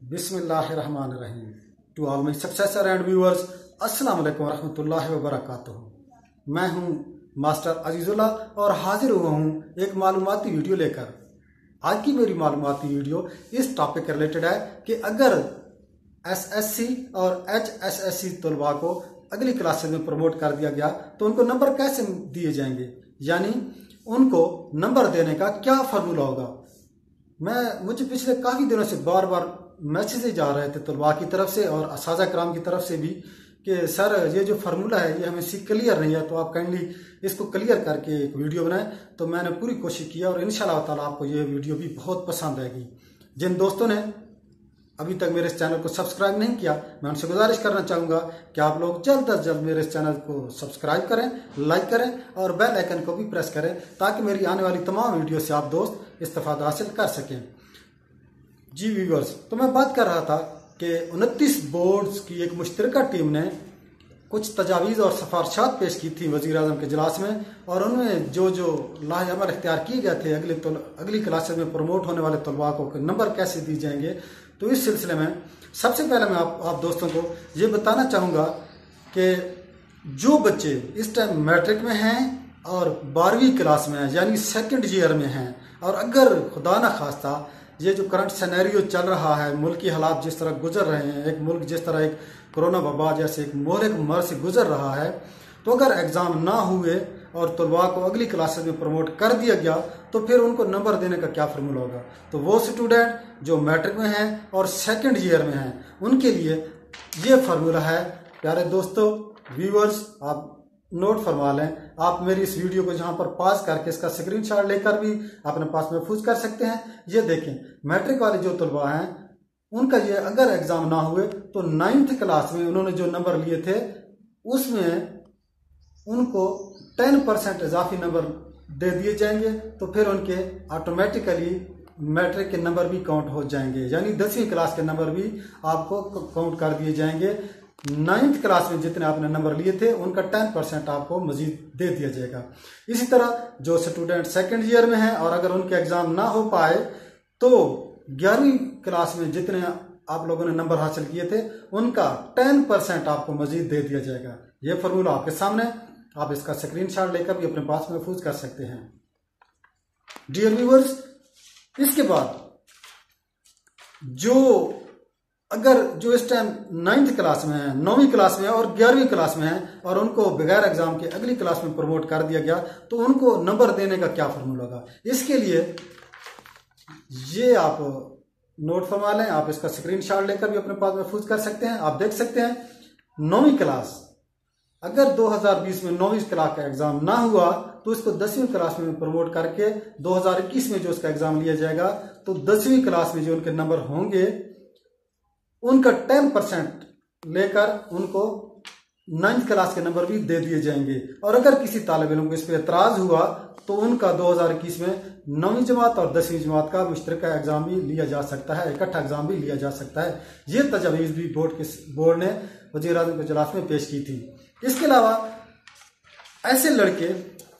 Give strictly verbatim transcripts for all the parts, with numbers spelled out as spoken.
बिस्मिल्लाहिर्रहमानिर्रहीम। To all my successor and viewers, अस्सलाम वालेकुम रहमतुल्लाहि व बरकातुहू। मैं हूं मास्टर अजीजुल्ला और हाजिर हुआ हूं एक मालूमाती वीडियो लेकर। आज की मेरी मालूमाती वीडियो इस टॉपिक के रिलेटेड है कि अगर एसएससी और एचएसएससी तलबा को अगली क्लासेस में प्रमोट कर दिया गया तो उनको नंबर कैसे दिए जाएंगे, यानी उनको नंबर देने का क्या फार्मूला होगा। मैं मुझे पिछले काफ़ी दिनों से बार बार मैसेजेज आ रहे थे तलबा की तरफ से और असाजा कराम की तरफ से भी कि सर ये जो फार्मूला है ये हमें सी क्लियर नहीं है, तो आप काइंडली इसको क्लियर करके एक वीडियो बनाएं। तो मैंने पूरी कोशिश की और इंशाल्लाह ताला आपको ये वीडियो भी बहुत पसंद आएगी। जिन दोस्तों ने अभी तक मेरे इस चैनल को सब्सक्राइब नहीं किया, मैं उनसे गुजारिश करना चाहूँगा कि आप लोग जल्द अज जल्द मेरे इस चैनल को सब्सक्राइब करें, लाइक करें और बेल आइकन को भी प्रेस करें ताकि मेरी आने वाली तमाम वीडियो से आप दोस्त इस्तेफादा हासिल कर सकें। जी व्यूअर्स, तो मैं बात कर रहा था कि उनतीस बोर्ड्स की एक मुश्तरका टीम ने कुछ तजावीज़ और सिफारिशात पेश की थी वज़ीर आज़म के इजलास में, और उनमें जो जो लाहेअमल इख्तियार किए गए थे अगले अगली क्लासेस में प्रमोट होने वाले तलबा को नंबर कैसे दिए जाएंगे। तो इस सिलसिले में सबसे पहले मैं आप, आप दोस्तों को ये बताना चाहूँगा कि जो बच्चे इस टाइम मैट्रिक में हैं और बारहवीं क्लास में हैं यानी सेकंड ईयर में हैं, और अगर खुदा न खास्ता ये जो करंट सिनेरियो चल रहा है, मुल्की हालात जिस तरह गुजर रहे हैं, एक मुल्क जिस तरह एक कोरोना वबा जैसे एक मोहलिक मर्ज से गुजर रहा है, तो अगर एग्ज़ाम ना हुए और तलबा को अगली क्लासेस में प्रमोट कर दिया गया तो फिर उनको नंबर देने का क्या फार्मूला होगा। तो वो स्टूडेंट जो मैट्रिक में हैं और सेकंड ईयर में हैं उनके लिए ये फार्मूला है। प्यारे दोस्तों व्यूअर्स, आप नोट फरमा लें। आप मेरी इस वीडियो को जहां पर पास करके इसका स्क्रीनशॉट लेकर भी अपने पास महफूज कर सकते हैं। ये देखें, मैट्रिक वाले जो तलबा हैं उनका ये अगर एग्ज़ाम ना हुए तो नाइन्थ क्लास में उन्होंने जो नंबर लिए थे उसमें उनको टेन परसेंट इजाफी नंबर दे दिए जाएंगे, तो फिर उनके ऑटोमेटिकली मैट्रिक के नंबर भी काउंट हो जाएंगे, यानी दसवीं क्लास के नंबर भी आपको काउंट कर दिए जाएंगे। नाइन्थ क्लास में जितने आपने नंबर लिए थे उनका टेन परसेंट आपको मजीद दे दिया जाएगा। इसी तरह जो स्टूडेंट सेकेंड ईयर में हैं और अगर उनके एग्ज़ाम ना हो पाए तो ग्यारहवीं क्लास में जितने आप लोगों ने नंबर हासिल किए थे उनका टेन परसेंट आपको मजीद दे दिया जाएगा। ये फार्मूला आपके सामने, आप इसका स्क्रीनशॉट लेकर भी अपने पास महफूज कर सकते हैं। डियर व्यूअर्स, इसके बाद जो अगर जो इस टाइम नाइन्थ क्लास में है, नौवीं क्लास में है और ग्यारहवीं क्लास में है और उनको बगैर एग्जाम के अगली क्लास में प्रमोट कर दिया गया तो उनको नंबर देने का क्या फार्मूला होगा। इसके लिए ये आप नोट फरमा लें, आप इसका स्क्रीनशॉट लेकर भी अपने पास महफूज कर सकते हैं। आप देख सकते हैं नौवीं क्लास, अगर दो हज़ार बीस में नौवीं क्लास का एग्जाम ना हुआ तो इसको दसवीं क्लास में प्रमोट करके दो हज़ार इक्कीस में जो इसका एग्जाम लिया जाएगा तो दसवीं क्लास में जो उनके नंबर होंगे उनका टेन परसेंट लेकर उनको नाइन्थ क्लास के नंबर भी दे दिए जाएंगे। और अगर किसी तालिब इल्म को इस पर एतराज हुआ तो उनका दो हज़ार इक्कीस में नौवीं जमात और दसवीं जमात का मुश्तरका एग्जाम भी लिया जा सकता है, इकट्ठा एग्जाम भी लिया जा सकता है। ये तजवीज़ भी बोर्ड के बोर्ड ने वज़ीर आज़म के इजलास में पेश की थी। इसके अलावा ऐसे लड़के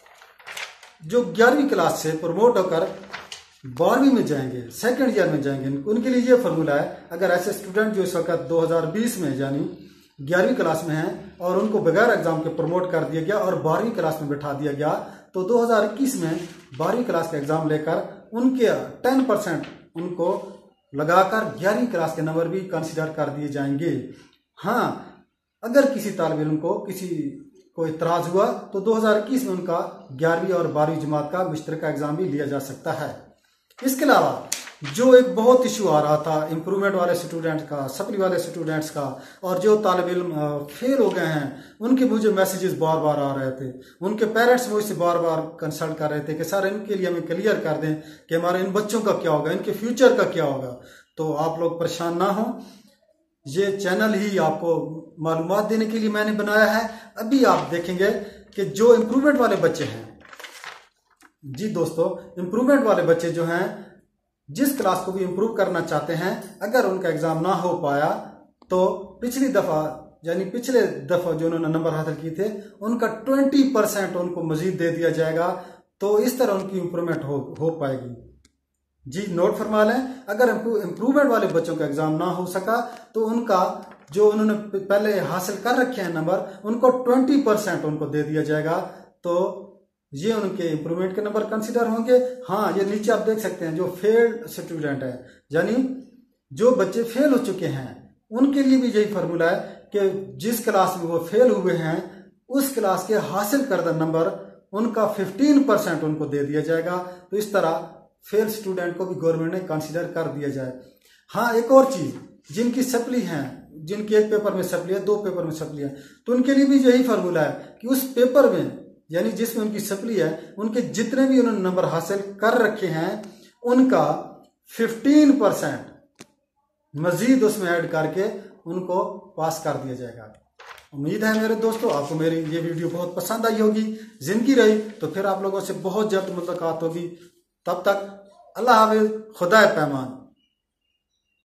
जो ग्यारहवीं क्लास से प्रमोट होकर बारहवीं में जाएंगे, सेकंड ईयर में जाएंगे, उनके लिए ये फार्मूला है। अगर ऐसे स्टूडेंट जो इस वक्त दो हज़ार बीस में यानी ग्यारहवीं क्लास में हैं और उनको बगैर एग्जाम के प्रमोट कर दिया गया और बारहवीं क्लास में बैठा दिया गया तो दो हज़ार इक्कीस में बारहवीं क्लास का एग्जाम लेकर उनके टेन परसेंट उनको लगाकर ग्यारहवीं क्लास के नंबर भी कंसिडर कर दिए जाएंगे। हाँ, अगर किसी तालिब इल्म को किसी को इतराज हुआ तो दो हज़ार इक्कीस में उनका ग्यारहवीं और बारहवीं जमात का मुश्तरका एग्जाम भी लिया जा सकता है। इसके अलावा जो एक बहुत इशू आ रहा था इम्प्रूवमेंट वाले स्टूडेंट्स का, सप्ली वाले स्टूडेंट्स का, और जो तालिब इल्म फेल हो गए हैं उनके मुझे मैसेजेस बार बार आ रहे थे। उनके पेरेंट्स मुझसे बार बार कंसल्ट कर रहे थे कि सर इनके लिए हमें क्लियर कर दें कि हमारे इन बच्चों का क्या होगा, इनके फ्यूचर का क्या होगा। तो आप लोग परेशान ना हो, ये चैनल ही आपको मालूमात देने के लिए मैंने बनाया है। अभी आप देखेंगे कि जो इम्प्रूवमेंट वाले बच्चे हैं, जी दोस्तों, इम्प्रूवमेंट वाले बच्चे जो हैं जिस क्लास को भी इम्प्रूव करना चाहते हैं, अगर उनका एग्जाम ना हो पाया तो पिछली दफा यानी पिछले दफा जो उन्होंने नंबर हासिल किए थे उनका ट्वेंटी परसेंट उनको मजीद दे दिया जाएगा। तो इस तरह उनकी इम्प्रूवमेंट हो हो पाएगी। जी नोट फरमा लें, अगर इम्प्रूवमेंट वाले बच्चों का एग्जाम ना हो सका तो उनका जो उन्होंने पहले हासिल कर रखे हैं नंबर, उनको ट्वेंटी परसेंट उनको दे दिया जाएगा। तो ये उनके इम्प्रूवमेंट के नंबर कंसिडर होंगे। हाँ, ये नीचे आप देख सकते हैं जो फेल्ड स्टूडेंट है, यानी जो बच्चे फेल हो चुके हैं, उनके लिए भी यही फार्मूला है कि जिस क्लास में वो फेल हुए हैं उस क्लास के हासिल करदा नंबर उनका फिफ्टीन परसेंट उनको दे दिया जाएगा। तो इस तरह फेल स्टूडेंट को भी गवर्नमेंट ने कंसिडर कर दिया जाए। हाँ, एक और चीज, जिनकी सप्ली है, जिनकी एक पेपर में सप्ली है, दो पेपर में सप्ली है, तो उनके लिए भी यही फार्मूला है कि उस पेपर में, यानी जिसमें उनकी सप्ली है, उनके जितने भी उन्होंने नंबर हासिल कर रखे हैं उनका फिफ्टीन परसेंट मजीद उसमें ऐड करके उनको पास कर दिया जाएगा। उम्मीद है मेरे दोस्तों आपको मेरी ये वीडियो बहुत पसंद आई होगी। जिंदगी रही तो फिर आप लोगों से बहुत जल्द मुलाकात होगी। तब तक अल्लाह हाफिज, खुदा पैमान।